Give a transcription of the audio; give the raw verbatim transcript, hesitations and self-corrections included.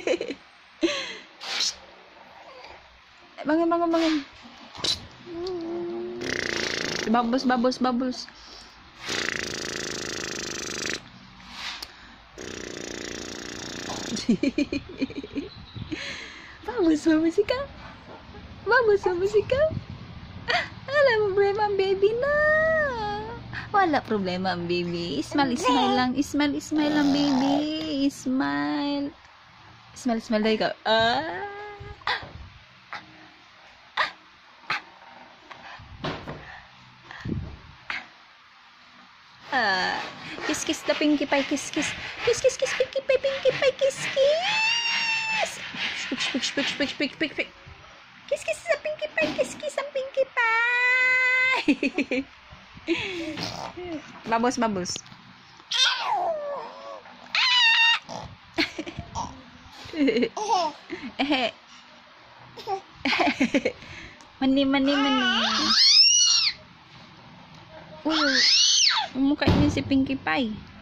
Bangun, bangun, bangun. Bubbles, bubbles, bubbles. Bagus, bagus ikaw. Bagus, bagus ikaw. Wala problema ang baby na. Wala problema ang baby. Smile, smile lang. Smile, smile lang baby. Smile. Smile, smile daw ikaw. Ah. Ah. Kiss, kiss the Pinkie Pie. Kiss, kiss. Kiss, kiss, kiss. Pinkie Pie, Pinkie Pie. Kiss, kiss. Pick, pick, pick, pick, pick, pick, pick. Kiss, kiss sa Pinkie Pie. Kiss, kiss ang Pinkie Pie. Babos, babos. Mani, mani, mani. Uy, umukha niya si Pinkie Pie.